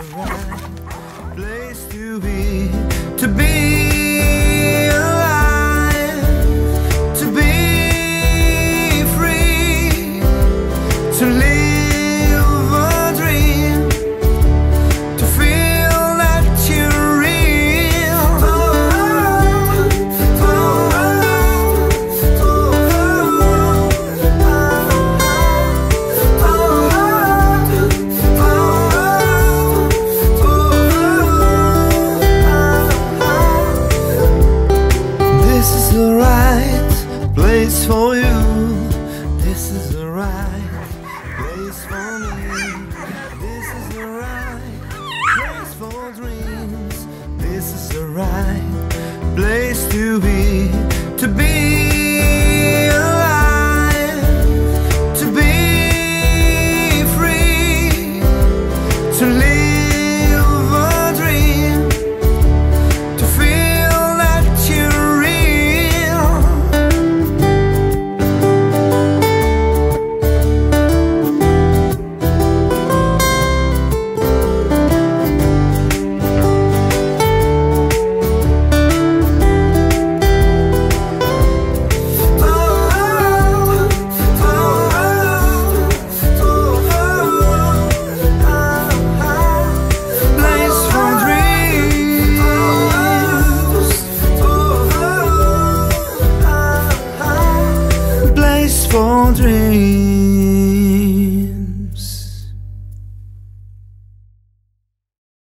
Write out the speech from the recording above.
right place to be alive, to be free, to live a dream, to feel that you're real. This is the right place for you. This is the right place for me. This is the right place for dreams. This is the right place to be alive, to be free, to live a dream, to feel that you're real. Place for dreams.